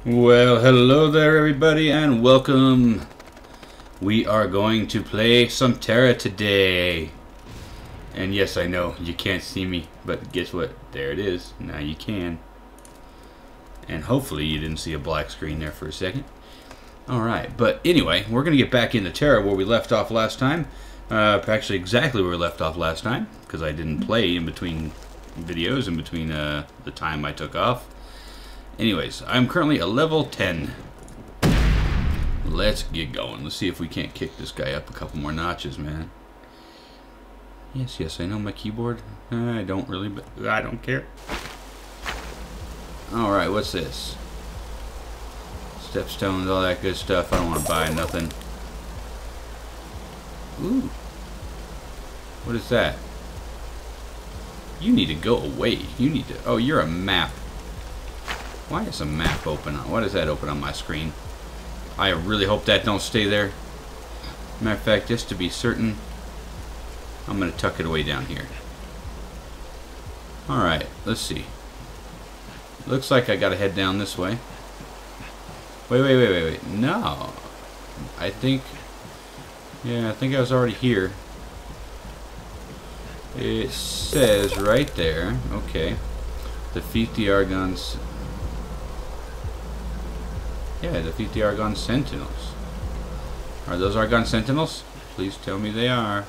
Well, hello there everybody and welcome. We are going to play some TERA today. And yes, I know you can't see me, but guess what? There it is. Now you can. And hopefully you didn't see a black screen there for a second. Alright, but anyway, we're going to get back into TERA where we left off last time. Actually exactly where we left off last time, because I didn't play in between videos, in between the time I took off. Anyways, I'm currently a level 10. Let's get going. Let's see if we can't kick this guy up a couple more notches, man. Yes, I know my keyboard. I don't really, but I don't care. Alright, what's this? Stepstones, all that good stuff. I don't want to buy nothing. Ooh. What is that? You need to go away. You need to... Oh, you're a map. Why is a map open on? Why does that open on my screen? I really hope that don't stay there. Matter of fact, just to be certain, I'm gonna tuck it away down here. Alright, let's see. Looks like I gotta head down this way. Wait. No. I think... Yeah, I think I was already here. It says right there, okay. Defeat the Argon's... Yeah, defeat the Argon Sentinels. Are those Argon Sentinels? Please tell me they are.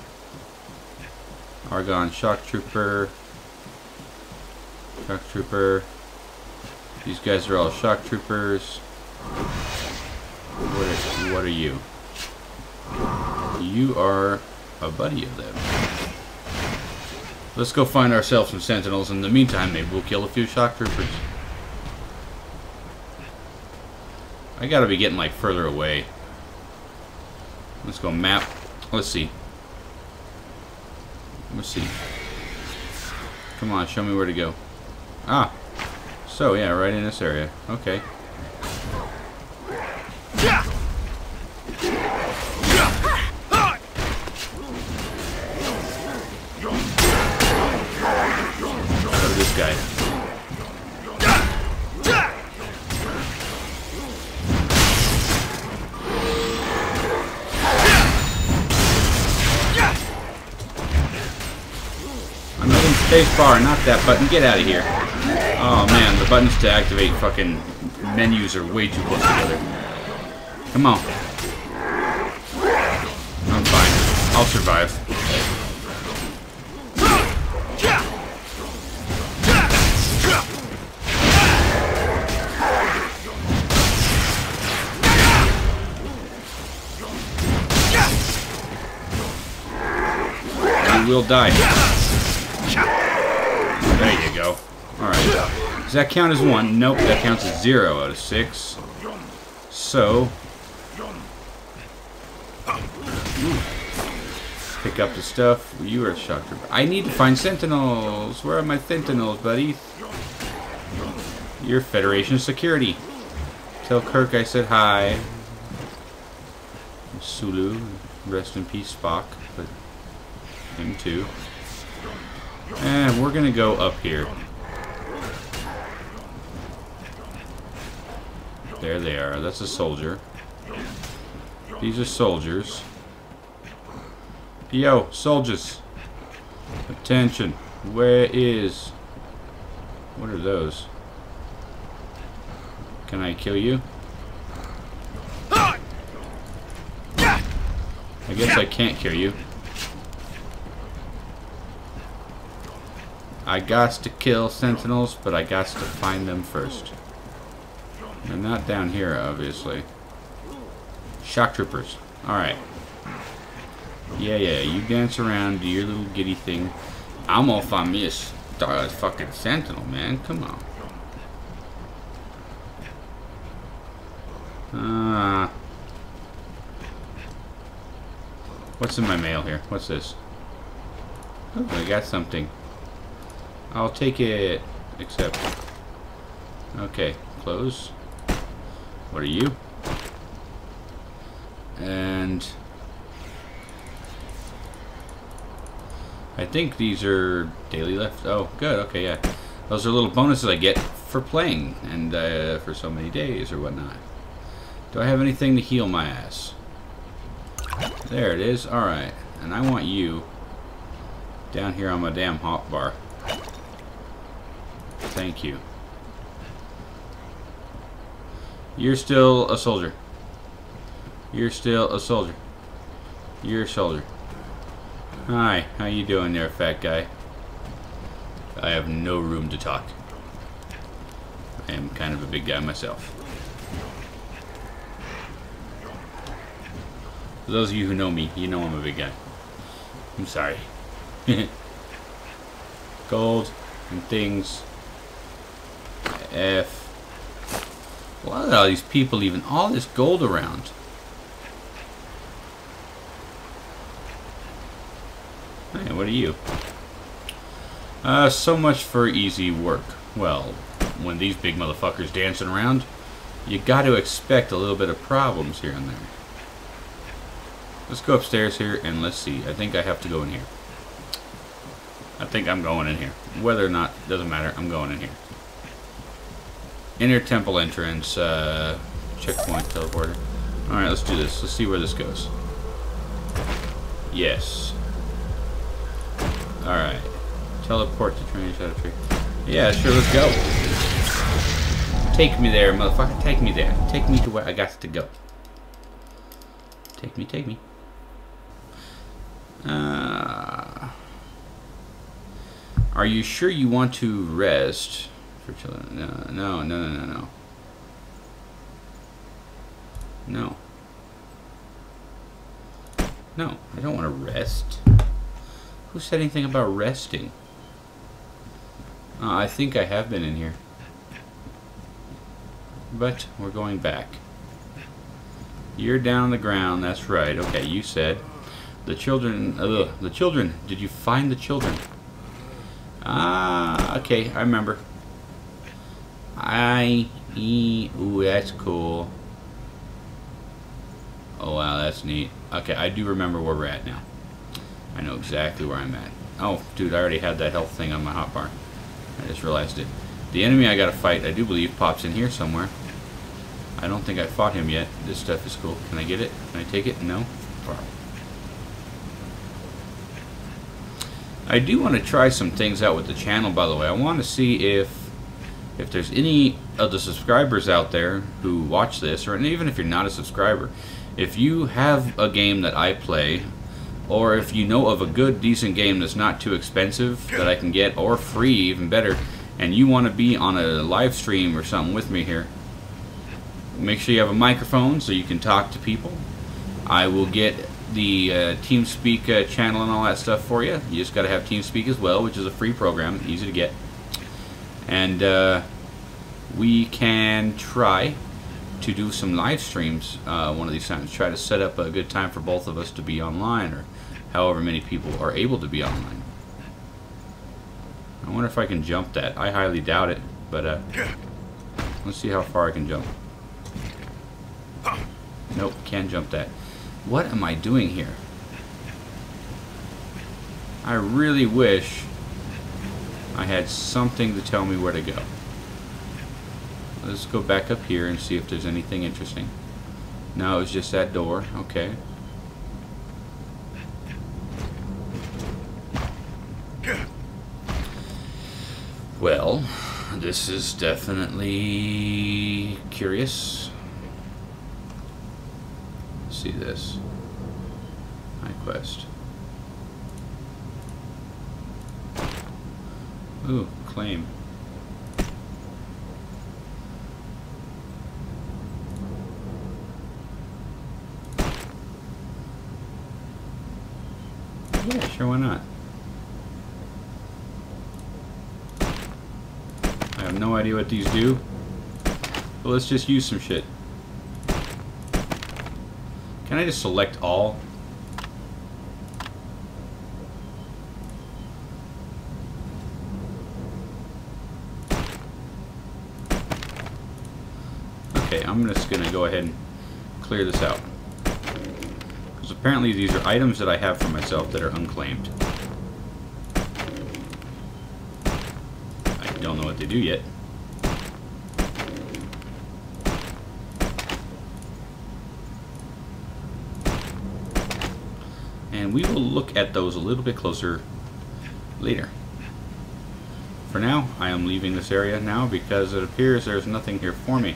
Argon Shock Trooper. Shock Trooper. These guys are all Shock Troopers. What are you? You are a buddy of them. Let's go find ourselves some Sentinels. In the meantime, maybe we'll kill a few Shock Troopers. I gotta be getting like further away. Let's go map. Let's see. Come on, show me where to go. Ah. So yeah, right in this area. Okay. Go to this guy. Spacebar, not that button. Get out of here. Oh man, the buttons to activate fucking menus are way too close together. Come on. I'm fine. I'll survive. You will die. There you go. Alright. Does that count as 1? Nope, that counts as 0 out of 6. So... Pick up the stuff. You are a Shock Trooper. I need to find Sentinels. Where are my Sentinels, buddy? You're Federation Security. Tell Kirk I said hi. Sulu. Rest in peace, Spock. But him too. And we're gonna go up here. There they are. That's a soldier. These are soldiers. Yo, soldiers. Attention. Where is... What are those? Can I kill you? I guess I can't kill you. I got to kill Sentinels, but I got to find them first. They're not down here, obviously. Shock Troopers. Alright. Yeah, you dance around, do your little giddy thing. I'm gonna find me a fucking Sentinel, man. Come on. What's in my mail here? What's this? Oh, I got something. I'll take it. Accept. Okay, close. What are you? And I think these are daily left. Oh, good. Okay, yeah. Those are little bonuses I get for playing and for so many days or whatnot. Do I have anything to heal my ass? There it is. Alright. And I want you down here on my damn hot bar. Thank you. You're still a soldier. You're still a soldier. You're a soldier. Hi, how you doing there, fat guy? I have no room to talk. I am kind of a big guy myself. For those of you who know me, you know I'm a big guy. I'm sorry. Gold and things. F. What are all these people leaving all this gold around? Hey, what are you? So much for easy work. Well, when these big motherfuckers dancing around, you got to expect a little bit of problems here and there. Let's go upstairs here and let's see. I think I have to go in here. I think I'm going in here. Whether or not, doesn't matter. I'm going in here. Inner temple entrance. Checkpoint teleporter. Alright, let's do this. Let's see where this goes. Yes. Alright. Teleport to train shadow tree. Yeah, sure, let's go. Take me there, motherfucker. Take me there. Take me to where I got to go. Take me, take me. Are you sure you want to rest for children? No. No, I don't want to rest. Who said anything about resting? I think I have been in here. But we're going back. You're down on the ground, that's right. Okay, you said. The children, the children. Did you find the children? Ah, okay, I remember. Ooh, that's cool. Oh, wow, that's neat. Okay, I do remember where we're at now. I know exactly where I'm at. Oh, dude, I already had that health thing on my hotbar. I just realized it. The enemy I gotta fight, I do believe, pops in here somewhere. I don't think I fought him yet. This stuff is cool. Can I get it? Can I take it? No? I do want to try some things out with the channel, by the way. I want to see if there's any of the subscribers out there who watch this, or even if you're not a subscriber, if you have a game that I play, or if you know of a good, decent game that's not too expensive that I can get, or free, even better, and you want to be on a live stream or something with me here, make sure you have a microphone so you can talk to people. I will get the TeamSpeak channel and all that stuff for you. You just got to have TeamSpeak as well, which is a free program, easy to get. And we can try to do some live streams one of these times. Try to set up a good time for both of us to be online, or however many people are able to be online. I wonder if I can jump that. I highly doubt it, but let's see how far I can jump. Nope, can't jump that. What am I doing here? I really wish I had something to tell me where to go. Let's go back up here and see if there's anything interesting. No, it was just that door. Okay. Well, this is definitely curious. See this. My quest. Ooh, claim. Yeah, sure, why not? I have no idea what these do. But let's just use some shit. Can I just select all? Okay, I'm just gonna go ahead and clear this out. Because apparently these are items that I have for myself that are unclaimed. I don't know what they do yet. And we will look at those a little bit closer later. For now, I am leaving this area now because it appears there's nothing here for me.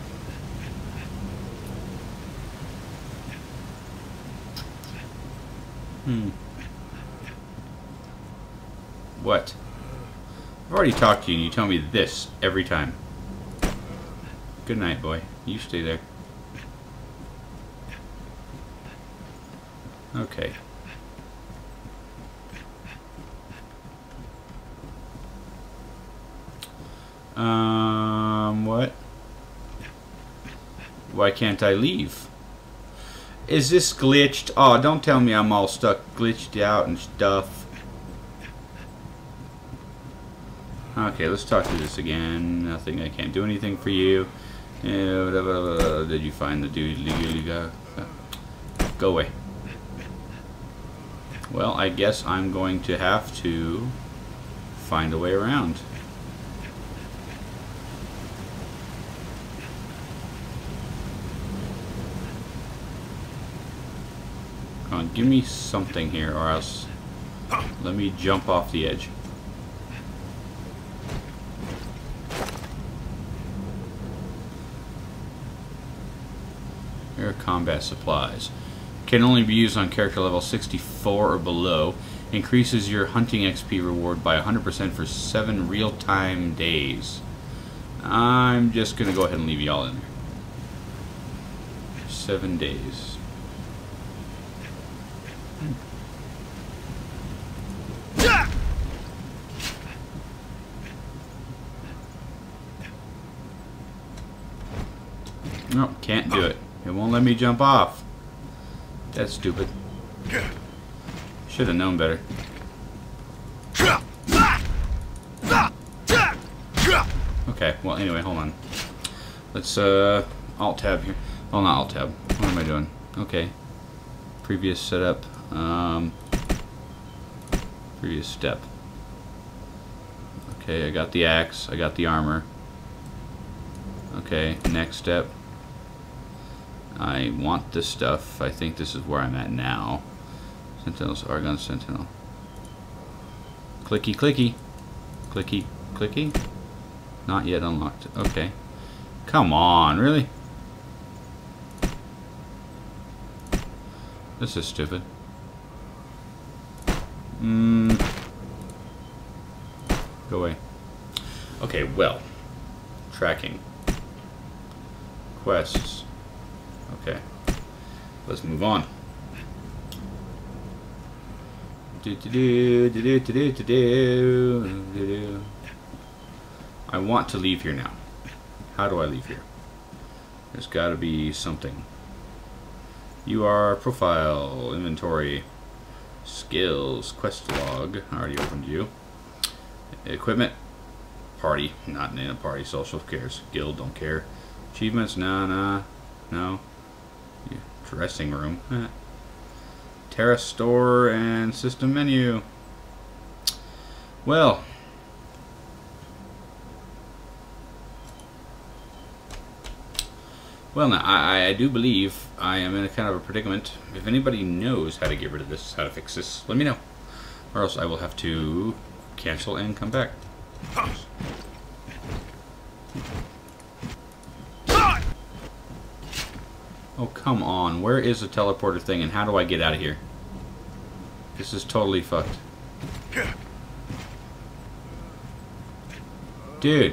What? I've already talked to you and you tell me this every time. Good night, boy. You stay there. Okay. What? Why can't I leave? Is this glitched? Oh, don't tell me I'm all stuck, glitched out and stuff. Okay, let's talk to this again. Nothing, I can't do anything for you. Did you find the dude? Go away. Well, I guess I'm going to have to find a way around. Come on, give me something here, or else let me jump off the edge. Here are combat supplies. Can only be used on character level 64 or below. Increases your hunting XP reward by 100% for 7 real-time days. I'm just gonna go ahead and leave y'all in there. 7 days. Nope, can't do it. It won't let me jump off. That's stupid. Should have known better. Okay, well anyway, hold on. Let's alt tab here. Oh, not alt tab. What am I doing? Okay. Previous setup. Previous step. Okay, I got the axe. I got the armor. Okay, next step. I want this stuff. I think this is where I'm at now. Sentinels, Argon Sentinel. Clicky, clicky. Clicky, clicky. Not yet unlocked. Okay. Come on, really? This is stupid. Go away. Okay, well. Tracking. Quests. Okay. Let's move on. I want to leave here now. How do I leave here? There's got to be something. You are profile, inventory, skills, quest log. I already opened you. Equipment, party, not in a party. Social cares. Guild, don't care. Achievements, no. Dressing room. TERA store and system menu. Well. Well, now, I do believe I am in a kind of a predicament. If anybody knows how to get rid of this, how to fix this, let me know. Or else I will have to cancel and come back. Oh, come on. Where is the teleporter thing and how do I get out of here? This is totally fucked. Dude.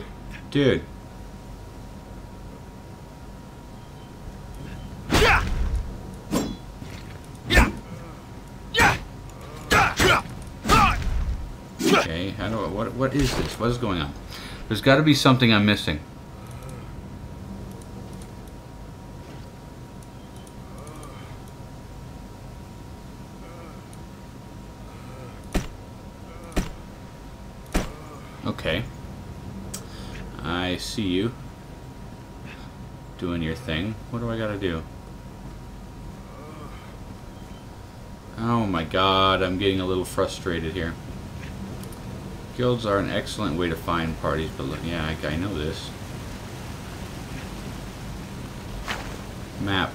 Okay, how do I, what is this? What is going on? There's got to be something I'm missing. Okay. I see you doing your thing. What do I gotta do? Oh my god, I'm getting a little frustrated here. Guilds are an excellent way to find parties, but look, yeah, I know this. Map.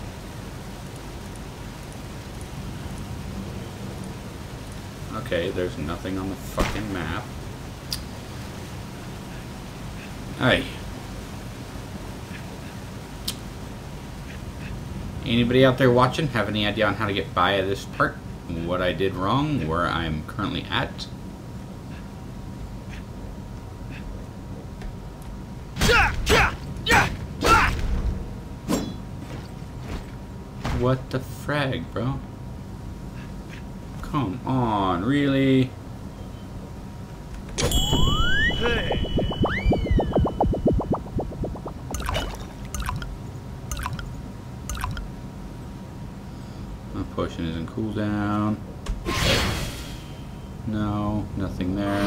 Okay, there's nothing on the fucking map. Hey. Anybody out there watching have any idea on how to get by this part? What I did wrong? Where I'm currently at? What the frag, bro? Come on, really? Hey. My potion isn't cooldown. No, nothing there.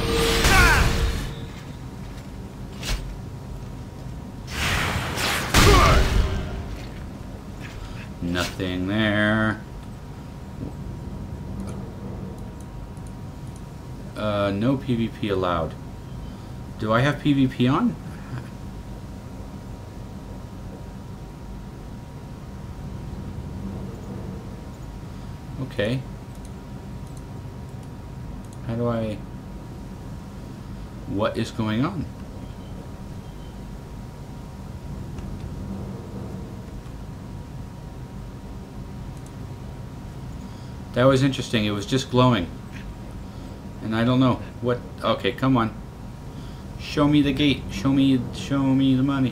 Nothing there. No PvP allowed. Do I have PvP on? Okay. How do I... What is going on? That was interesting. It was just glowing. And I don't know what... Okay, come on. Show me the gate. Show me the money.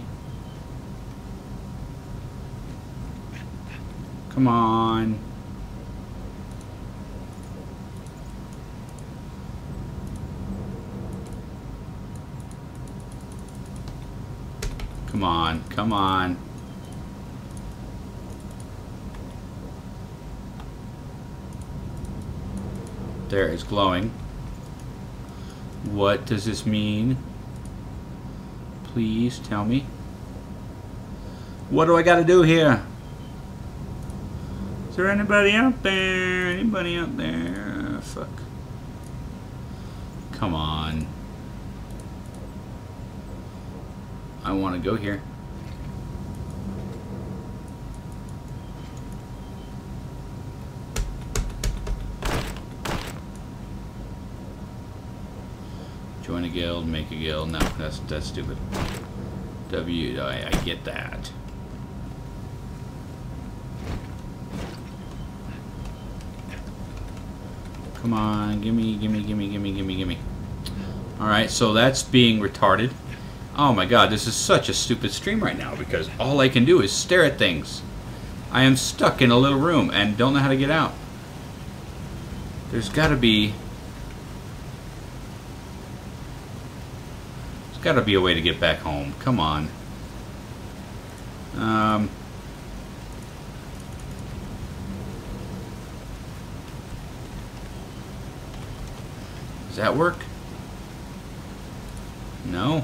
Come on. Come on. Come on. There, it's glowing. What does this mean? Please tell me. What do I gotta do here? Is there anybody out there? Anybody out there? Fuck. Come on. I want to go here. Join a guild, make a guild. No, that's stupid. I get that. Come on, gimme. Alright, so that's being retarded. Oh my god, this is such a stupid stream right now because all I can do is stare at things. I am stuck in a little room and don't know how to get out. There's gotta be a way to get back home. Come on. Does that work? No.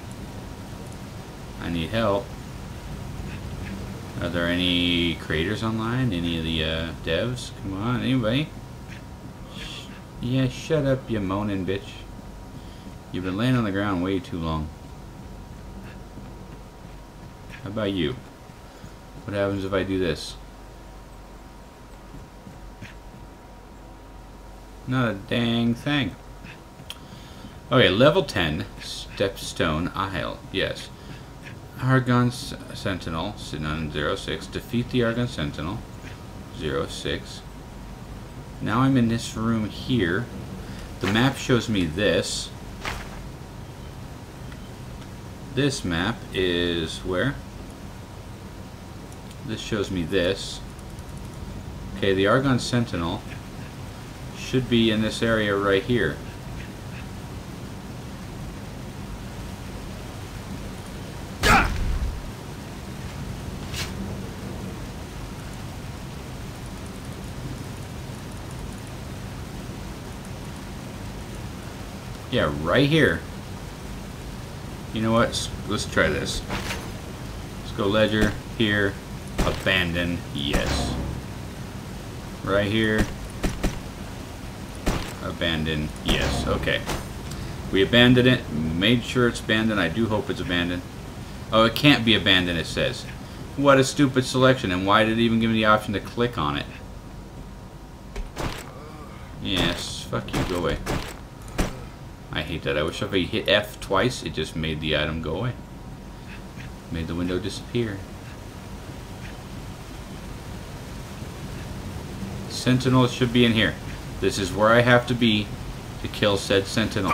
I need help. Are there any creators online? Any of the devs? Come on, anybody? Yeah, shut up, you moaning bitch. You've been laying on the ground way too long. How about you? What happens if I do this? Not a dang thing. Okay, level 10, Stepstone Isle. Yes. Argon Sentinel, sitting on 06. Defeat the Argon Sentinel, 06. Now I'm in this room here. The map shows me this. This map is where? This shows me this. Okay, the Argon Sentinel should be in this area right here. Yeah, right here. You know what? Let's try this. Let's go ledger, here, abandon, yes. Right here, abandon, yes. Okay. We abandoned it. Made sure it's abandoned. I do hope it's abandoned. Oh, it can't be abandoned, it says. What a stupid selection. And why did it even give me the option to click on it? Yes, fuck you, go away. I hate that. I wish if I hit F twice, it just made the item go away. Made the window disappear. Sentinel should be in here. This is where I have to be to kill said sentinel.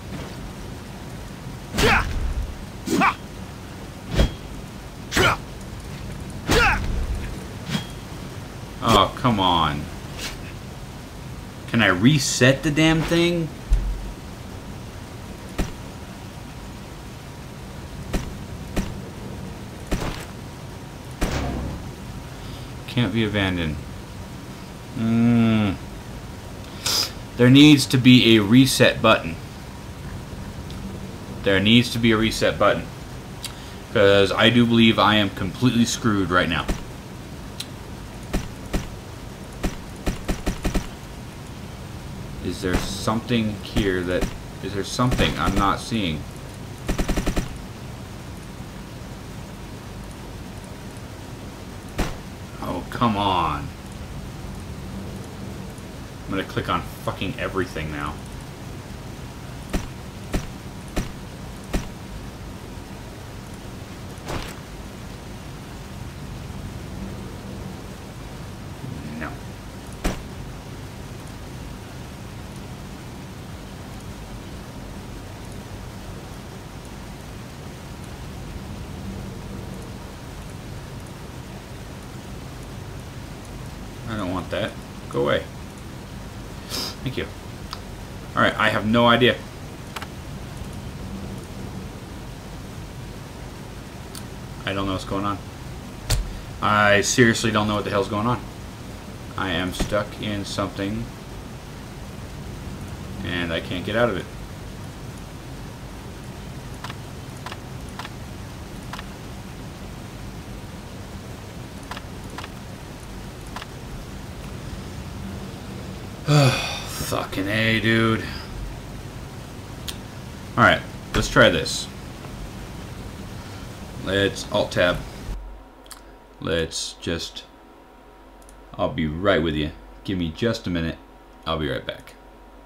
Oh, come on. Can I reset the damn thing? Can't be abandoned. There needs to be a reset button. There needs to be a reset button. Because I do believe I am completely screwed right now. Is there something here that... Is there something I'm not seeing? Oh, come on. I'm gonna click on fucking everything now. No. I don't want that. Go away. Thank you. Alright, I have no idea. I don't know what's going on. I seriously don't know what the hell's going on. I am stuck in something and I can't get out of it. Fucking A, dude. Alright, let's try this. Let's Alt-Tab. Let's just... I'll be right with you. Give me just a minute. I'll be right back.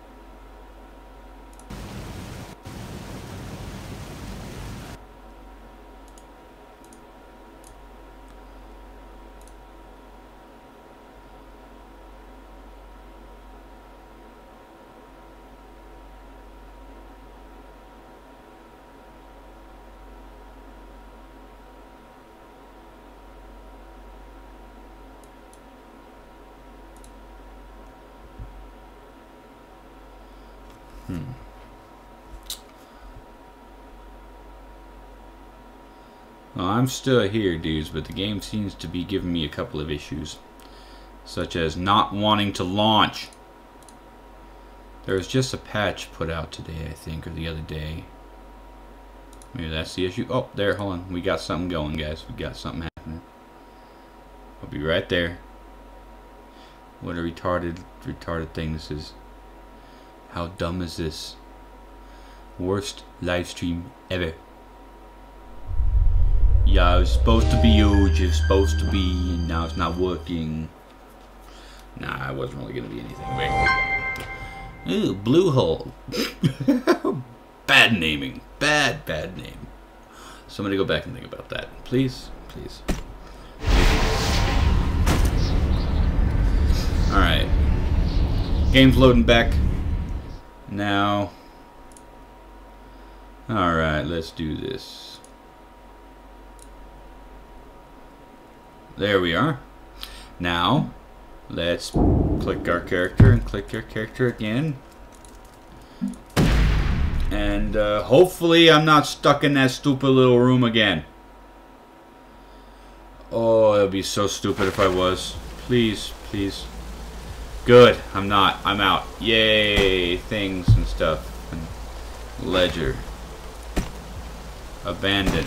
Well, I'm still here, dudes, but the game seems to be giving me a couple of issues, such as not wanting to launch. There was just a patch put out today, I think, or the other day. Maybe that's the issue. Oh, there, hold on. We got something going, guys. We got something happening. I'll be right there. What a retarded thing this is. How dumb is this? Worst live stream ever. Yeah, it was supposed to be huge. It was supposed to be, and now it's not working. Nah, it wasn't really gonna be anything. Wait. Ooh, blue hole. Bad naming. Bad name. Somebody go back and think about that, please, please. All right. Game's loading back now. All right, let's do this. There we are. Now, let's click our character and click our character again. And hopefully I'm not stuck in that stupid little room again. Oh, it would be so stupid if I was. Please, please. Good, I'm not. I'm out. Yay, things and stuff. And ledger. Abandon.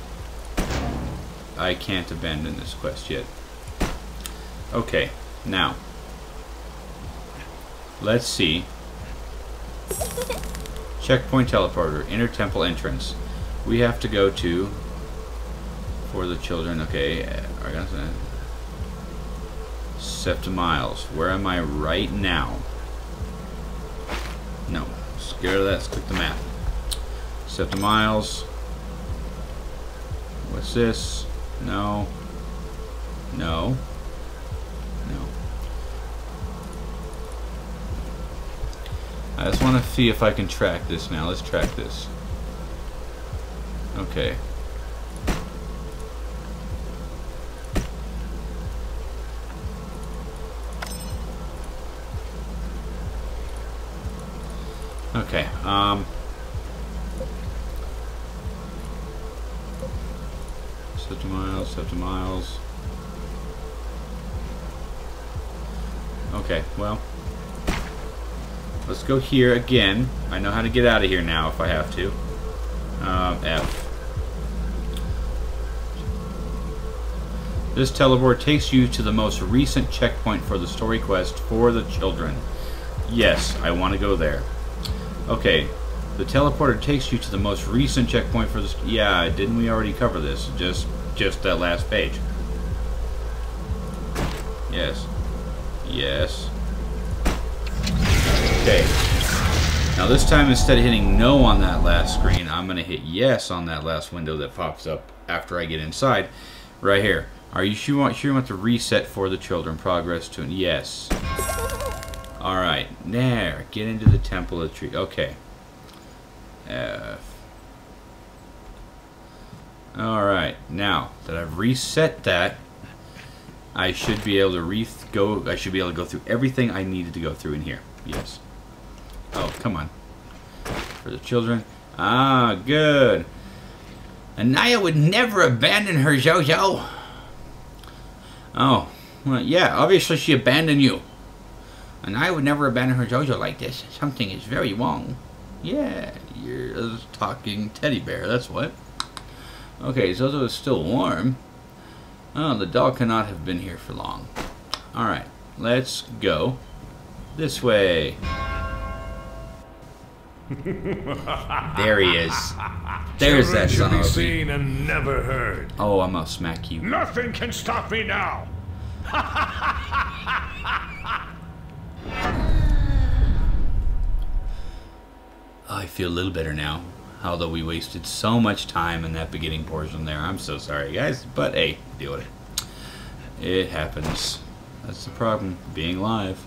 I can't abandon this quest yet. Okay, now let's see. Checkpoint teleporter. Inner temple entrance. We have to go to... For the children. Okay. I got that. Septimiles. Where am I right now? No. Scared of that. Let's click the map. Septimiles. What's this? No. No. No. I just want to see if I can track this now. Let's track this. Okay. Okay, Septimiles. Okay, well, let's go here again. I know how to get out of here now if I have to. F. This teleport takes you to the most recent checkpoint for the story quest for the children. Yes, I want to go there. Okay, the teleporter takes you to the most recent checkpoint for this. Yeah, didn't we already cover this? Just that last page. Yes. Yes. Okay. Now this time, instead of hitting no on that last screen, I'm gonna hit yes on that last window that pops up after I get inside. Right here. Are you sure you want to reset for the children? Progress to yes. Alright, there. Get into the temple of the tree. Okay. F. Alright, now that I've reset that, I should be able to I should be able to go through everything I needed to go through in here. Yes. Oh, come on. For the children. Ah, good. Anaya would never abandon her, Jojo. Oh, well, yeah, obviously she abandoned you. And I would never abandon her Jojo like this. Something is very wrong. Yeah, you're a talking teddy bear, that's what. Okay, Zozo is still warm. Oh, the dog cannot have been here for long. Alright, let's go this way. There he is. There's that son of a seen and never heard. Oh, I'm gonna smack you. Nothing can stop me now. I feel a little better now. Although we wasted so much time in that beginning portion there. I'm so sorry, guys. But hey, deal with it. It happens. That's the problem. Being live.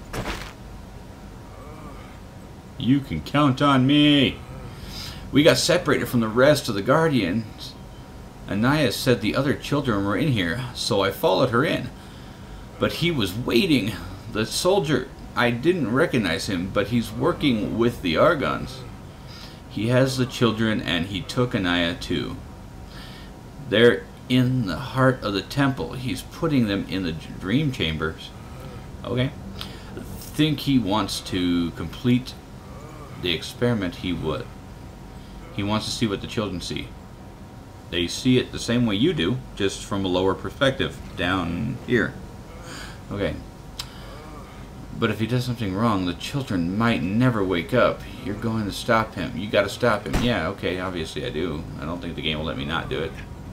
You can count on me. We got separated from the rest of the Guardians. Anaya said the other children were in here, so I followed her in. But he was waiting. The soldier, I didn't recognize him, but he's working with the Argons. He has the children, and he took Anaya too. They're in the heart of the temple. He's putting them in the dream chambers. Okay. Think he wants to complete the experiment. He would. He wants to see what the children see. They see it the same way you do, just from a lower perspective, down here. Okay. But if he does something wrong, the children might never wake up. You're going to stop him. You gotta stop him. Yeah, okay, obviously I do. I don't think the game will let me not do it.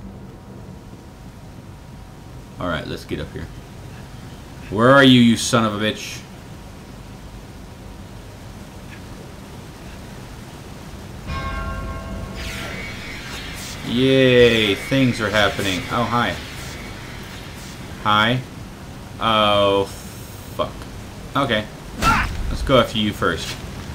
Alright, let's get up here. Where are you, you son of a bitch? Yay, things are happening. Oh, hi. Hi. Oh, fuck. Okay. Let's go after you first.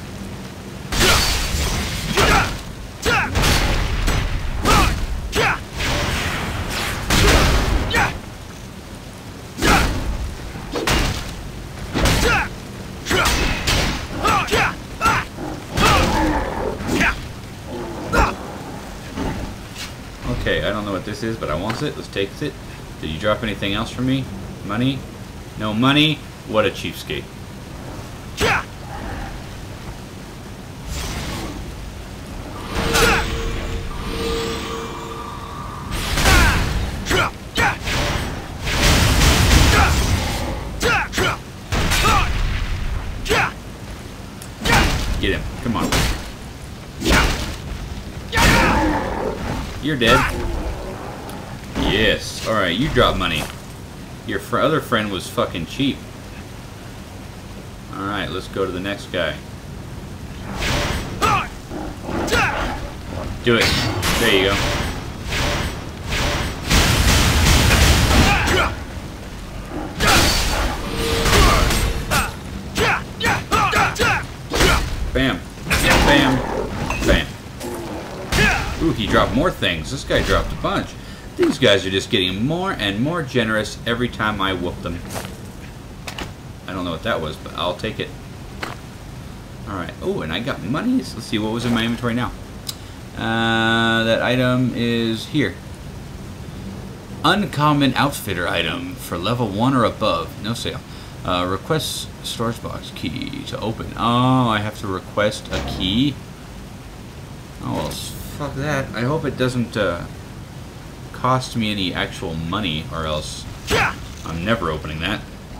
Okay, I don't know what this is, but I want it. Let's take it. Did you drop anything else for me? Money? No money? What a cheapskate. Get him. Come on. You're dead. Yes. Alright, you drop money. Your other friend was fucking cheap. Alright, let's go to the next guy. Do it. There you go. Bam. Bam. Bam. Ooh, he dropped more things. This guy dropped a bunch. These guys are just getting more and more generous every time I whoop them. I don't know what that was, but I'll take it. Alright. Oh, and I got monies. Let's see, what was in my inventory now? That item is here. Uncommon outfitter item for level 1 or above. No sale. Request storage box key to open. Oh, I have to request a key? Oh, well, fuck that. I hope it doesn't cost me any actual money, or else I'm never opening that.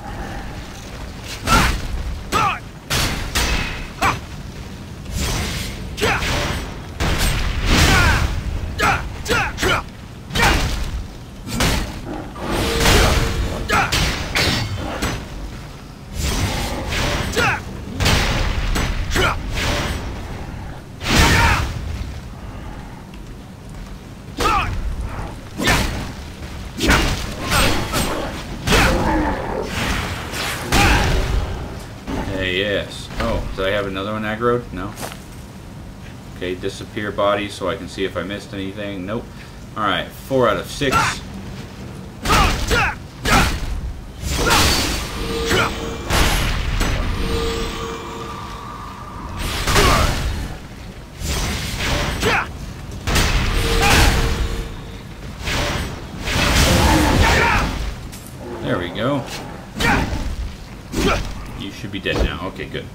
Yes. Oh, did I have another one aggroed? No. Okay, disappear body so I can see if I missed anything. Nope. Alright, 4 out of 6. There we go. You should be dead now. Okay, good.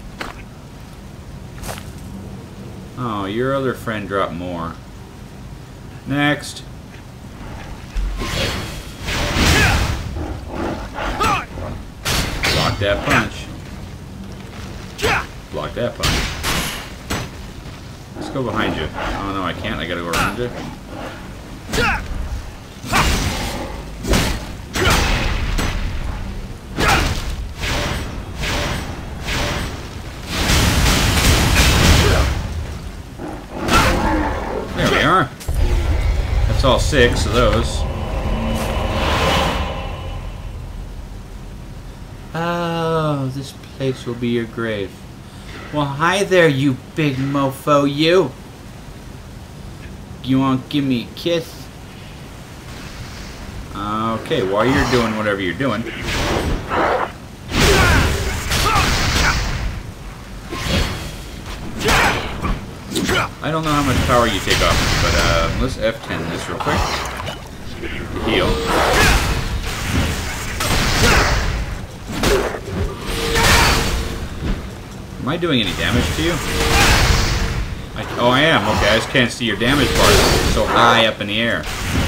Oh, your other friend dropped more. Next. Block that punch. Block that punch. Let's go behind you. Oh no, I can't. I gotta go around you. That's all 6 of those. Oh, this place will be your grave. Well, hi there, you big mofo, you. You want to give me a kiss? Okay, while you're doing whatever you're doing. I don't know how much power you take off, but let's F10 this real quick. Heal. Am I doing any damage to you? Oh, I am. Okay, I just can't see your damage bar. It's so high up in the air.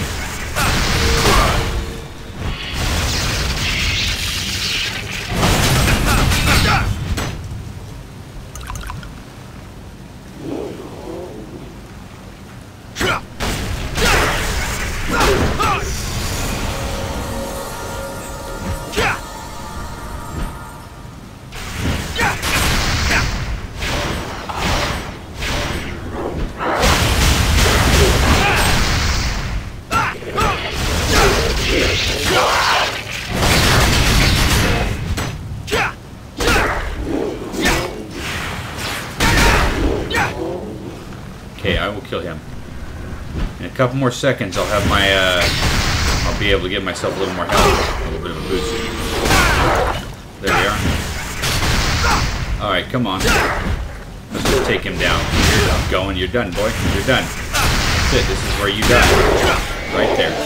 Okay, I will kill him. In a couple more seconds, I'll have my, I'll be able to give myself a little more health. A little bit of a boost. There we are. Alright, come on. Let's just take him down. You're going. You're done, boy. You're done. That's it. This is where you die. Right there.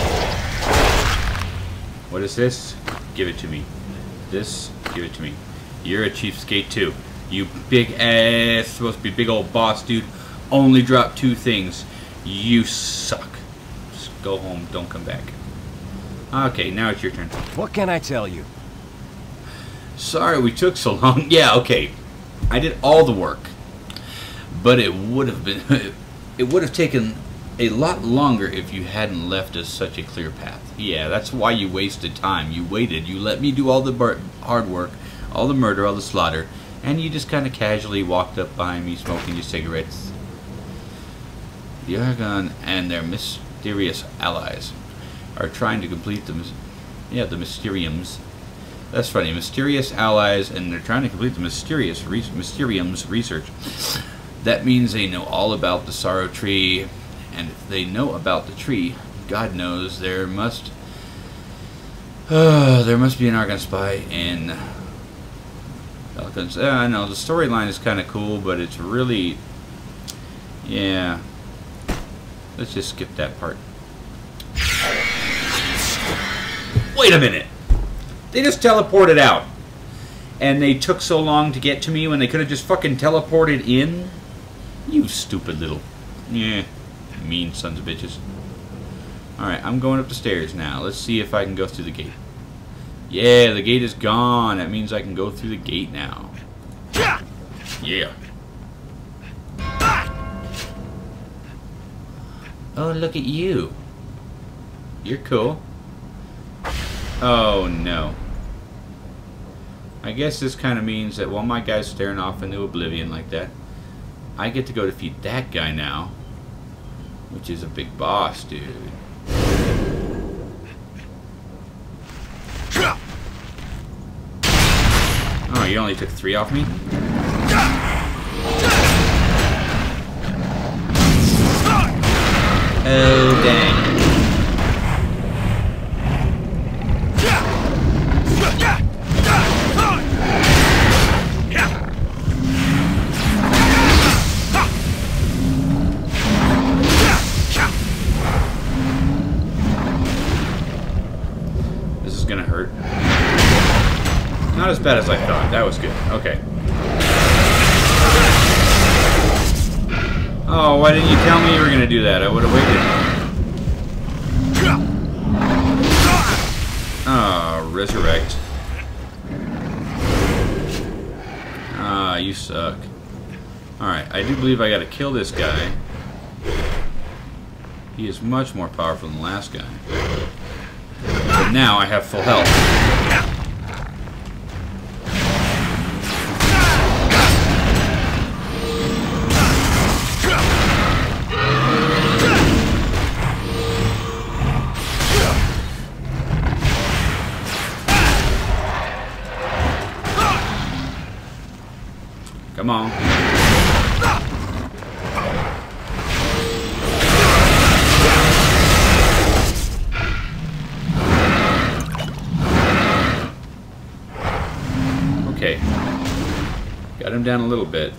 What is this? Give it to me. This, give it to me. You're a cheapskate too. You big ass, supposed to be big old boss dude. Only drop 2 things. You suck. Just go home. Don't come back. Okay, now it's your turn. What can I tell you? Sorry we took so long. Yeah, okay. I did all the work. But it would have been... it would have taken a lot longer if you hadn't left us such a clear path. Yeah, that's why you wasted time. You waited. You let me do all the hard work, all the murder, all the slaughter, and you just kind of casually walked up behind me smoking your cigarettes. The Argon and their mysterious allies are trying to complete the Mysteriums. That's funny. Mysterious allies, and they're trying to complete the Mysteriums research. That means they know all about the Sorrow Tree, and if they know about the tree, God knows there must be an Argon spy in Falcons. I know the storyline is kind of cool, but it's really, yeah. Let's just skip that part. Wait a minute. They just teleported out. And they took so long to get to me when they could have just fucking teleported in? You stupid little... Yeah. Mean sons of bitches. Alright, I'm going up the stairs now. Let's see if I can go through the gate. Yeah, the gate is gone. That means I can go through the gate now. Yeah. Oh, look at you. You're cool. Oh, no. I guess this kind of means that while my guy's staring off into oblivion like that, I get to go defeat that guy now. Which is a big boss, dude. Oh, you only took 3 off me? Oh, dang. This is gonna hurt. Not as bad as I thought. That was good. Okay. Oh, why didn't you tell me you were gonna do that? I would have waited. Oh, resurrect. Ah, you suck. Alright, I do believe I gotta kill this guy. He is much more powerful than the last guy. But now I have full health. Come on. Okay. Got him down a little bit.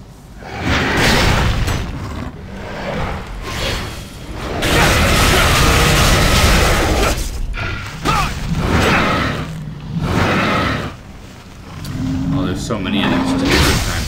Oh, there's so many enemies to do this time.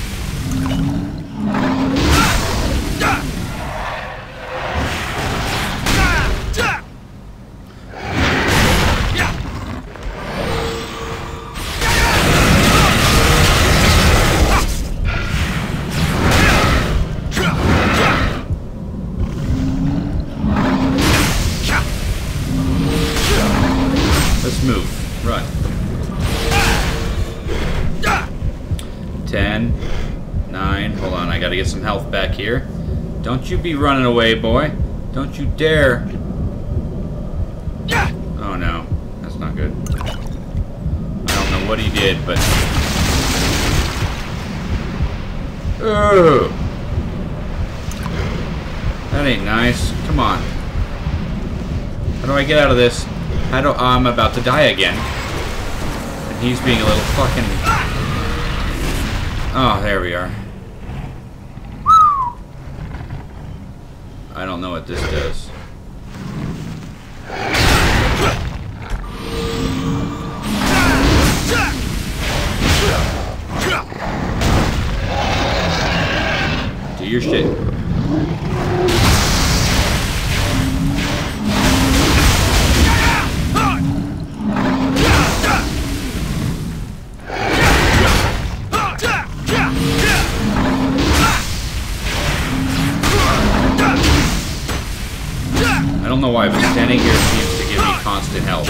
Let's move. Run. 10, 9. Hold on, I gotta get some health back here. Don't you be running away, boy. Don't you dare. Oh no, that's not good. I don't know what he did, but... Ooh. That ain't nice. Come on. How do I get out of this? How do... I'm about to die again. And he's being a little fucking... Oh, there we are. I don't know what this does. Do your shit. don't know why, but standing here seems to give me constant health.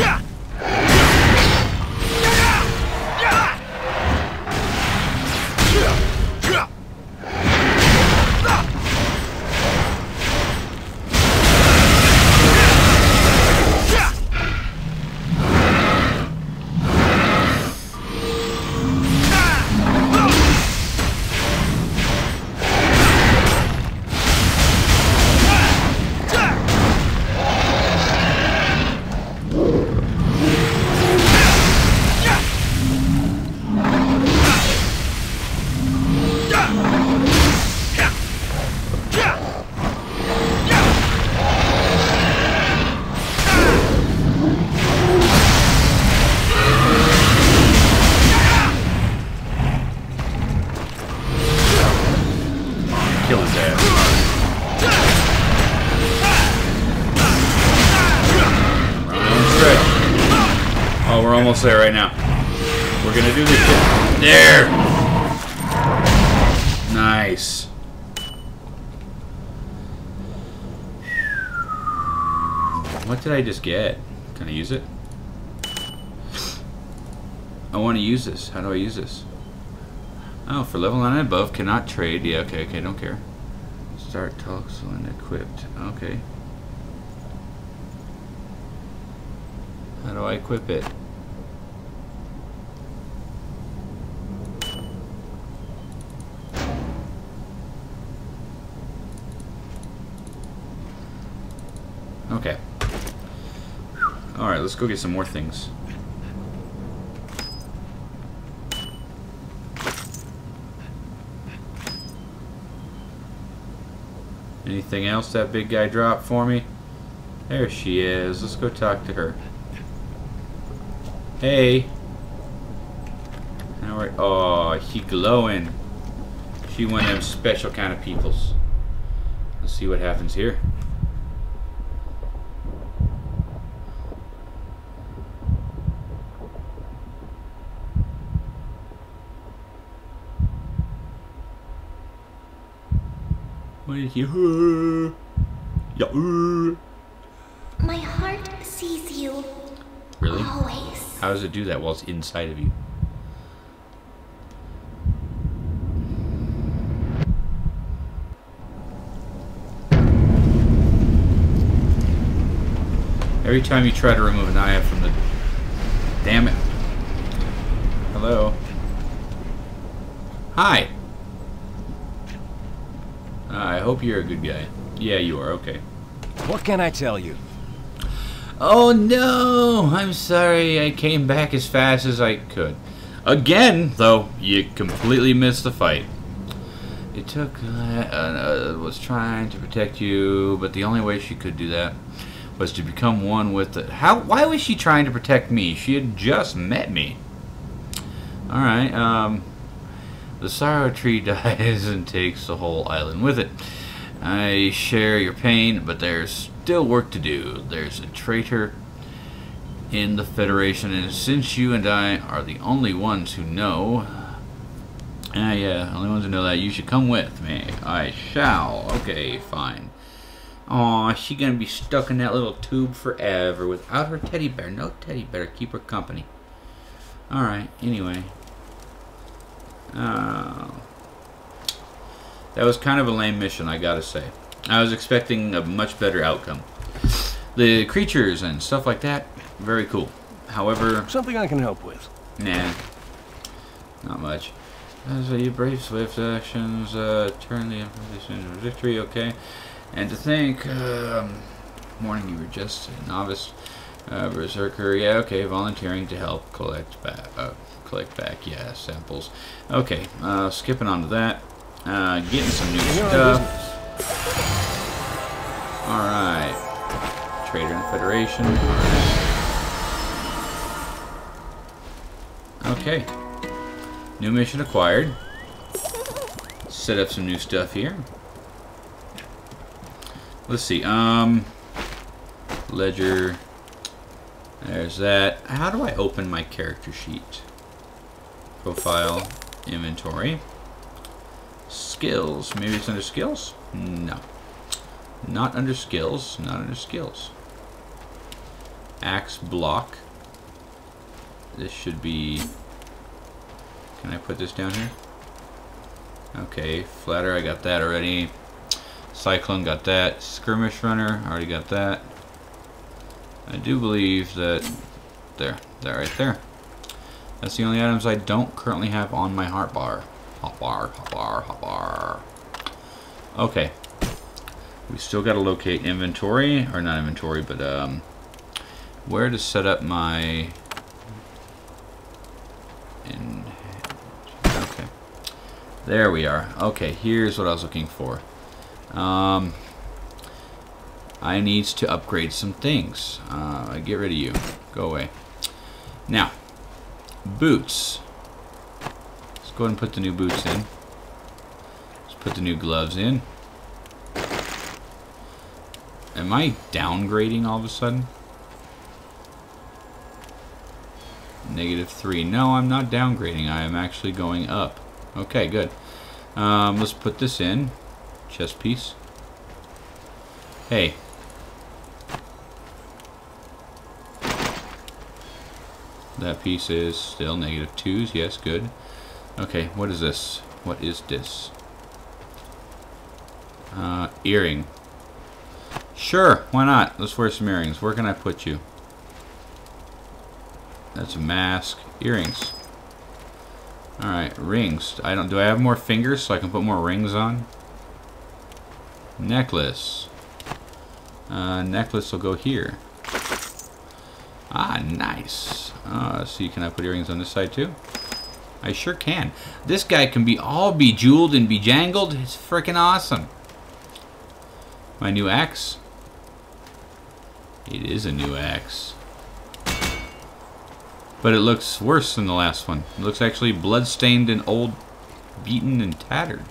Kill his ass. Oh, we're almost there right now. We're gonna do this shit. There! Nice. What did I just get? Can I use it? I want to use this. How do I use this? Oh, for level 9 and above, cannot trade. Yeah, okay, don't care. Start talks when equipped. Okay. How do I equip it? Okay. Alright, let's go get some more things. Anything else that big guy dropped for me? There she is. Let's go talk to her. Hey. How are, oh, she glowing. She one of them special kind of peoples. Let's see what happens here. What is you? My heart sees you. Really? Always. How does it do that while it's inside of you? Every time you try to remove an eye from the... Damn it. Hello. Hi. I hope you're a good guy. Yeah, you are. Okay. What can I tell you? Oh no! I'm sorry. I came back as fast as I could. Again, though, you completely missed the fight. It took... was trying to protect you, but the only way she could do that was to become one with the... Why was she trying to protect me? She had just met me. Alright, the sorrow tree dies and takes the whole island with it. I share your pain, but there's still work to do. There's a traitor in the Federation, and since you and I are the only ones who know... yeah, only ones who know that, you should come with me. I shall. Okay, fine. Aw, she's gonna be stuck in that little tube forever without her teddy bear. No teddy bear, keep her company. Alright, anyway. That was kind of a lame mission, I gotta say. I was expecting a much better outcome. The creatures and stuff like that, very cool. However... Something I can help with. Nah. Not much. As you brave swift actions, turn the information into victory, okay. And to think, morning you were just a novice berserker. Yeah, okay, volunteering to help collect back, yeah, samples. Okay, skipping on to that. Getting some new stuff. Alright. Trader in Federation. Okay. New mission acquired. Set up some new stuff here. Let's see, ledger. There's that. How do I open my character sheet? Profile, inventory. Skills. Maybe it's under skills? No. Not under skills. Not under skills. Axe block. This should be... Can I put this down here? Okay, flatter, I got that already. Cyclone, got that. Skirmish runner, already got that. I do believe that... That right there. That's the only items I don't currently have on my hotbar. Hotbar. Okay. We still got to locate inventory, or not inventory, but where to set up my... Okay. There we are. Okay, here's what I was looking for. I needs to upgrade some things. Get rid of you. Go away. Now, boots. Let's go ahead and put the new boots in. Let's put the new gloves in. Am I downgrading all of a sudden? -3. No, I'm not downgrading. I am actually going up. Okay, good. Let's put this in. Chest piece. Hey. That piece is still -2s. Yes, good. Okay, what is this? What is this? Earring. Sure, why not? Let's wear some earrings. Where can I put you? That's a mask. Earrings. Alright, rings. Do I have more fingers so I can put more rings on? Necklace. Necklace will go here. Ah, nice. See, can I put earrings on this side too? I sure can. This guy can be all bejeweled and bejangled. It's freaking awesome. My new axe. It is a new axe. But it looks worse than the last one. It looks actually blood-stained and old, beaten and tattered.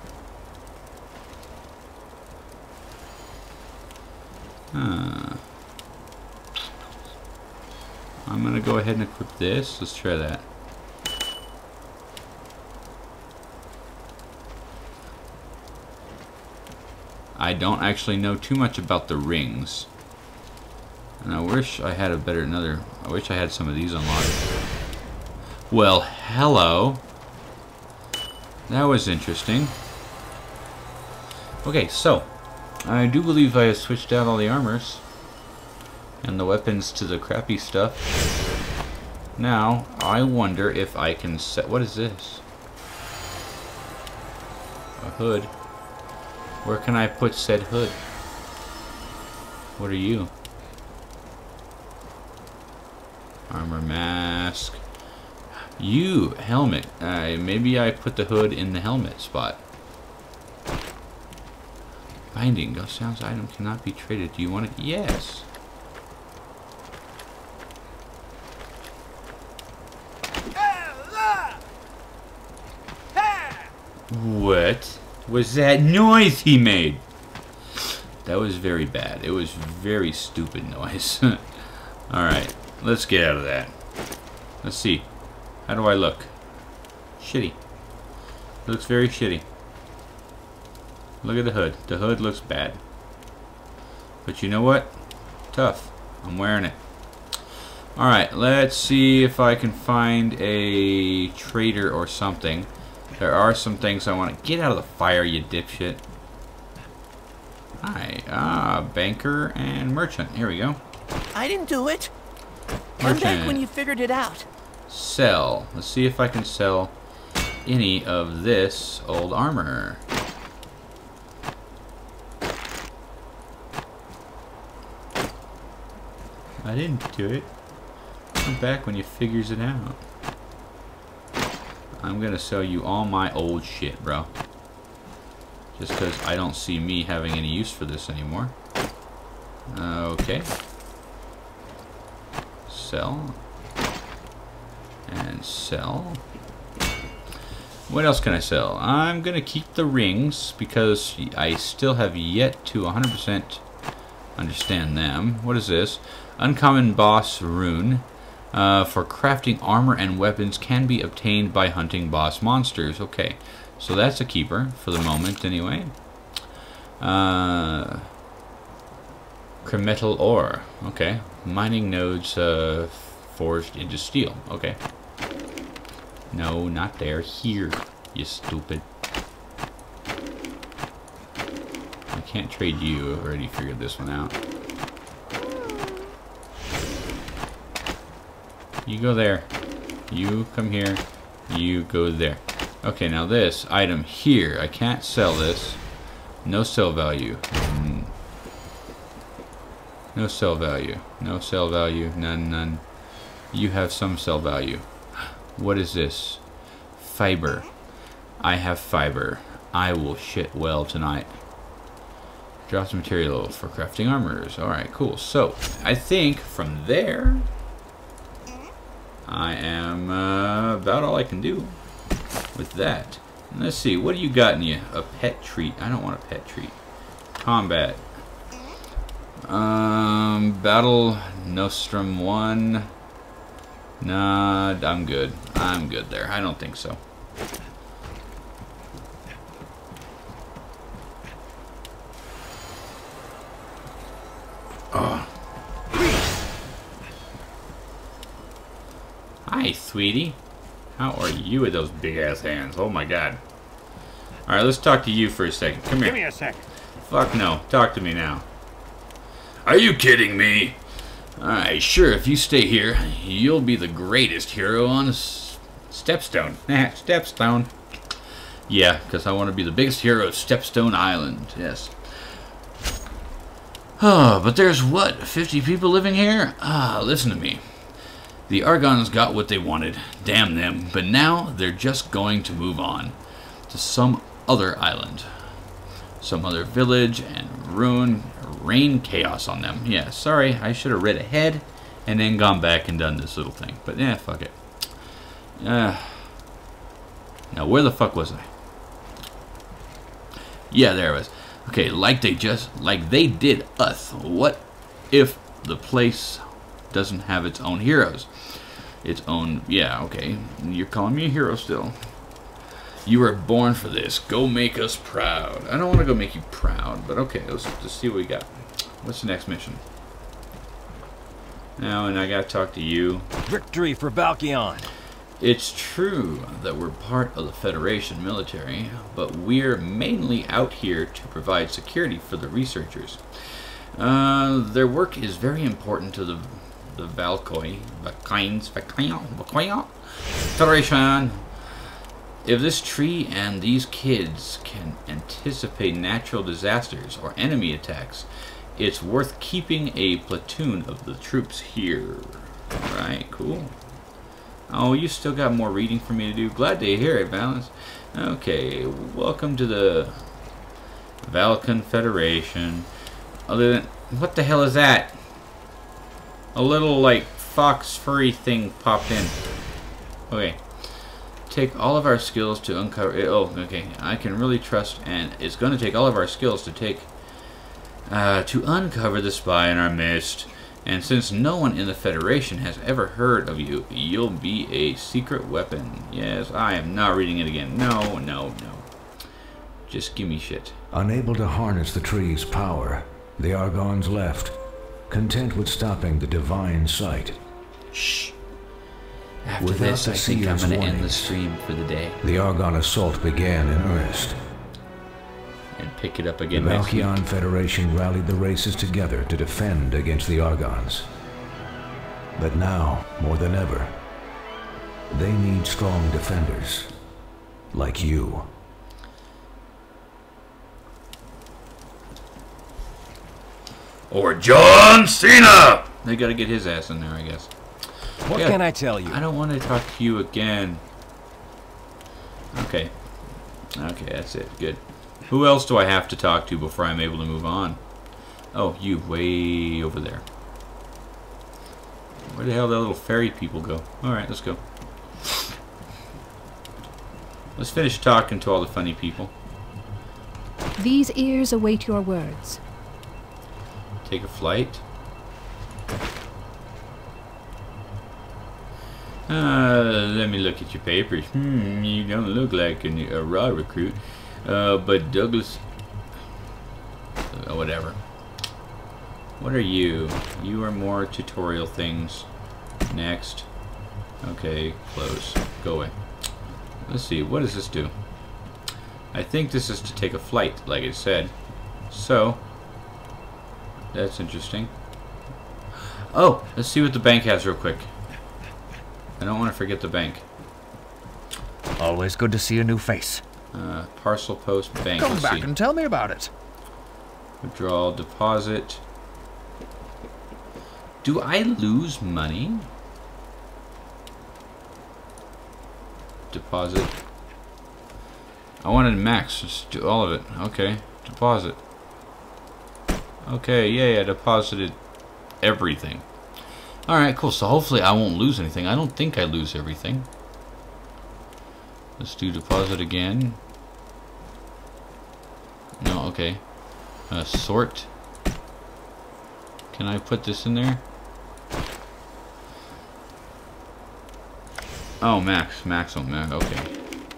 I'm gonna go ahead and equip this. Let's try that. I don't actually know too much about the rings. And I wish I had I wish I had some of these unlocked. Well, hello. That was interesting. Okay, so I do believe I have switched out all the armors and the weapons to the crappy stuff. Now, I wonder if I can set... What is this? A hood. Where can I put said hood? What are you? Armor, mask. You, helmet. Maybe I put the hood in the helmet spot. Binding. Ghost sounds item cannot be traded. Do you want it? Yes. What was that noise he made? That was very bad. It was very stupid noise. Alright, let's get out of that. Let's see. How do I look? Shitty. It looks very shitty. Look at the hood. The hood looks bad. But you know what? Tough. I'm wearing it. Alright, let's see if I can find a trader or something. There are some things I want to... Get out of the fire, you dipshit. Hi. Banker and merchant. Here we go. I didn't do it. Come back when you figured it out. Sell. Let's see if I can sell any of this old armor. I didn't do it. Come back when you figures it out. I'm gonna sell you all my old shit, bro. Just because I don't see me having any use for this anymore. Okay. Sell. And sell. What else can I sell? I'm gonna keep the rings because I still have yet to 100% understand them. What is this? Uncommon boss rune. For crafting armor and weapons can be obtained by hunting boss monsters. Okay, so that's a keeper for the moment anyway. Chrometal ore. Okay. Mining nodes forged into steel. Okay. No, not there. Here, you stupid. I can't trade you. I've already figured this one out. You go there. You come here. You go there. Okay, now this item here, I can't sell this. No sell value. No sell value. No sell value. None, none. You have some sell value. What is this? Fiber. I have fiber. I will shit well tonight. Drops material for crafting armors. Alright, cool. So, I think from there, I am about all I can do with that. Let's see, what do you got in you? A pet treat. I don't want a pet treat. Combat. Battle Nostrum 1. Nah, I'm good. I'm good there. I don't think so. Oh. Hi, sweetie. How are you with those big ass hands? Oh my god. Alright, let's talk to you for a second. Come here. Give me a second. Fuck no. Talk to me now. Are you kidding me? Alright, sure, if you stay here, you'll be the greatest hero on Stepstone. Stepstone. Yeah, because I want to be the biggest hero of Stepstone Island. Yes. Oh, but there's what? 50 people living here? Ah, listen to me. The Argons got what they wanted. Damn them. But now they're just going to move on to some other island. Some other village and rain chaos on them. Yeah, sorry, I should have read ahead and then gone back and done this little thing. But yeah, fuck it. Now, where the fuck was I? Yeah, there I was. Okay, like they did us. What if the place doesn't have its own heroes? Its own, yeah, okay. You're calling me a hero still. You were born for this. Go make us proud. I don't want to go make you proud, but okay, let's just see what we got. What's the next mission? Now, and I gotta talk to you. Victory for Valkion. It's true that we're part of the Federation military, but we're mainly out here to provide security for the researchers. Their work is very important to the Federation. If this tree and these kids can anticipate natural disasters or enemy attacks, it's worth keeping a platoon of the troops here. Right, cool. Oh, you still got more reading for me to do. Glad to hear it, Valence. Okay, welcome to the Valkan Federation. Other than, what the hell is that? A little, like, fox furry thing popped in. Okay. Take all of our skills to uncover it. Oh, okay. I can really trust, and it's going to take all of our skills to uncover the spy in our midst. And since no one in the Federation has ever heard of you, you'll be a secret weapon. Yes, I am not reading it again. No, no, no. Just give me shit. Unable to harness the tree's power, the Argons left, content with stopping the divine sight. Shh. After this, I think I'm going to end the stream for the day. The Argon assault began in earnest. And pick it up again the next week. Valkion Federation rallied the races together to defend against the Argons. But now, more than ever, they need strong defenders, like you. Or John Cena! They gotta get his ass in there, I guess. What can I tell you? I don't want to talk to you again. Okay. Okay, that's it. Good. Who else do I have to talk to before I'm able to move on? Oh, you, way over there. Where the hell did that little fairy people go? Alright, let's go. Let's finish talking to all the funny people. These ears await your words. Take a flight. Let me look at your papers. You don't look like a raw recruit. But Douglas... whatever. What are you? You are more tutorial things. Next. Okay, close. Go away. Let's see, what does this do? I think this is to take a flight, like it said. So, that's interesting. Oh, let's see what the bank has real quick. I don't want to forget the bank. Always good to see a new face. Parcel post bank. Come back and tell me about it. Withdrawal, deposit. Do I lose money? Deposit. I wanted max. Just do all of it. Okay. Deposit. Okay, yay, I deposited everything. Alright, cool. So hopefully I won't lose anything. I don't think I lose everything. Let's do deposit again. No, okay. Sort. Can I put this in there? Oh, max. Maximum. Max. Okay.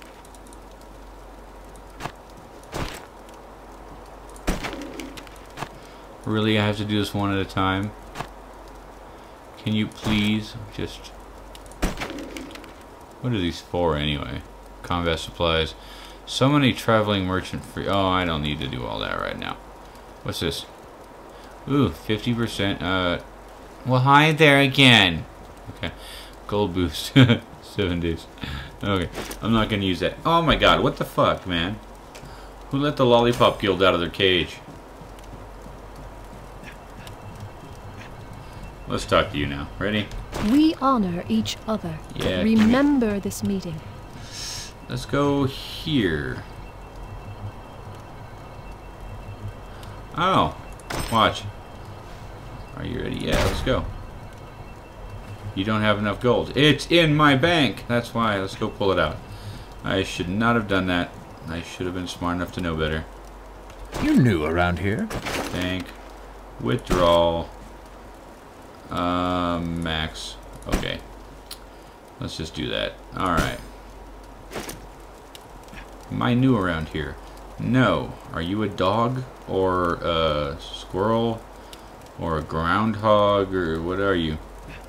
Really, I have to do this one at a time? Can you please just... What are these for anyway? Combat supplies. So many traveling merchant free... Oh, I don't need to do all that right now. What's this? Ooh, 50%. Well, hi there again. Okay. Gold boost. 7 days. Okay. I'm not gonna use that. Oh my god, what the fuck, man? Who let the Lollipop Guild out of their cage? Let's talk to you now. Ready? We honor each other. Yeah. Remember this meeting. Let's go here. Oh. Watch. Are you ready? Yeah, let's go. You don't have enough gold. It's in my bank. That's why. Let's go pull it out. I should not have done that. I should have been smart enough to know better. You're new around here. Bank. Withdrawal. Max. Okay. Let's just do that. Alright. Am I new around here? No. Are you a dog? Or a squirrel? Or a groundhog? Or what are you?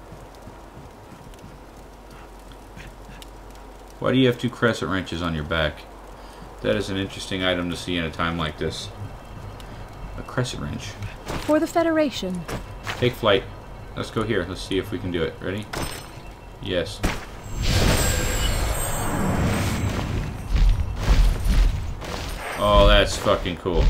Why do you have 2 crescent wrenches on your back? That is an interesting item to see in a time like this. A crescent wrench. For the Federation. Take flight. Let's go here. Let's see if we can do it. Ready? Yes. Oh, that's fucking cool.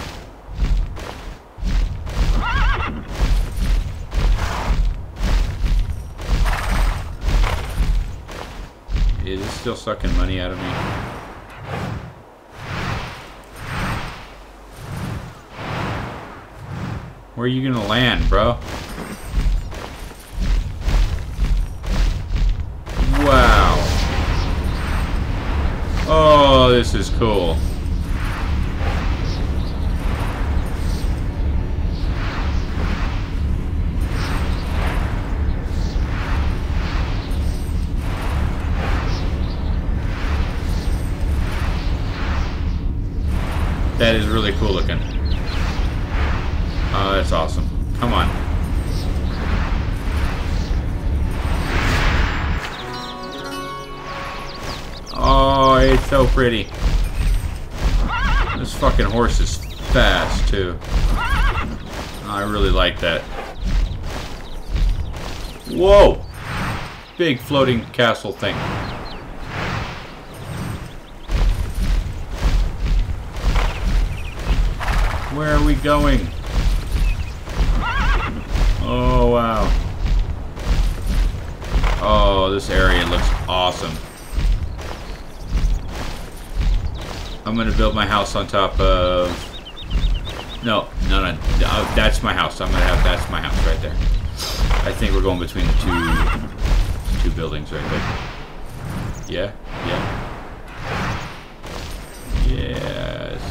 Is it still sucking money out of me? Where are you gonna land, bro? Wow. Oh, this is cool. That is really cool looking. Oh, that's awesome. Come on. Oh, it's so pretty. This fucking horse is fast, too. I really like that. Whoa! Big floating castle thing. Where are we going? Oh, wow. Oh, this area looks awesome. I'm gonna build my house on top of... No. That's my house. I'm gonna have... That's my house right there. I think we're going between the two buildings right there. Yeah? Yeah. Yes.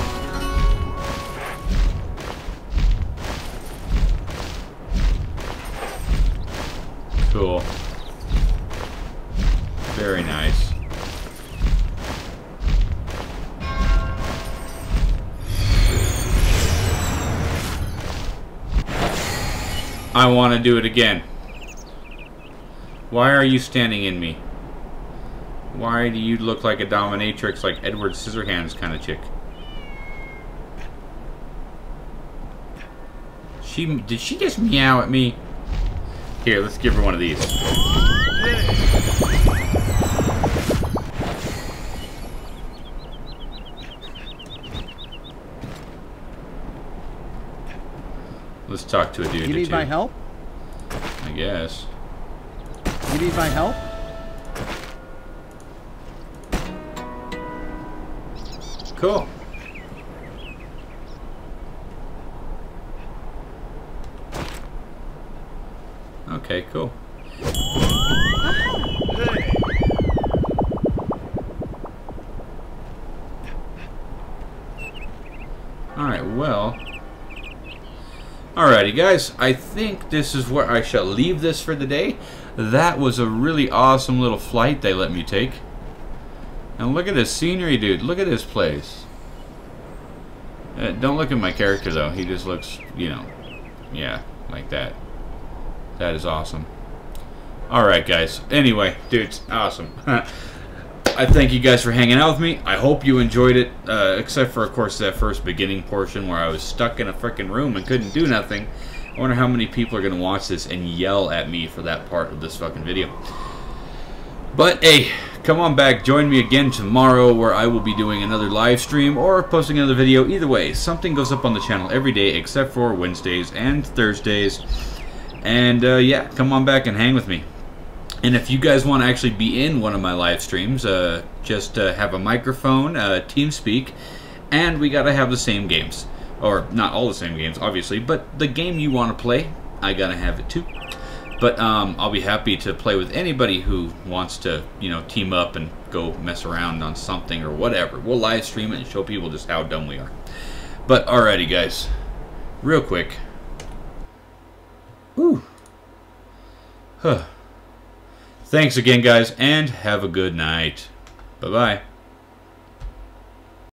Cool. Very nice. I want to do it again. Why are you standing in me? Why do you look like a dominatrix, like Edward Scissorhands kind of chick? Did she just meow at me? Here, let's give her one of these. Let's talk to a dude. You need my help? I guess. You need my help? Cool. Okay, cool. Alright, well. Alrighty, guys. I think this is where I shall leave this for the day. That was a really awesome little flight they let me take. And look at this scenery, dude. Look at this place. Don't look at my character, though. He just looks, you know, yeah, like that. That is awesome. Alright, guys. Anyway, dudes, awesome. I thank you guys for hanging out with me. I hope you enjoyed it, except for, of course, that first beginning portion where I was stuck in a freaking room and couldn't do nothing. I wonder how many people are going to watch this and yell at me for that part of this fucking video. But, hey, come on back. Join me again tomorrow where I will be doing another live stream or posting another video. Either way, something goes up on the channel every day except for Wednesdays and Thursdays. And, yeah, come on back and hang with me. And if you guys want to actually be in one of my live streams, just have a microphone, TeamSpeak, and we got to have the same games. Or, not all the same games, obviously, but the game you want to play, I got to have it too. But I'll be happy to play with anybody who wants to, you know, team up and go mess around on something or whatever. We'll live stream it and show people just how dumb we are. But, alrighty, guys. Real quick. Whew. Huh. Thanks again, guys, and have a good night. Bye-bye.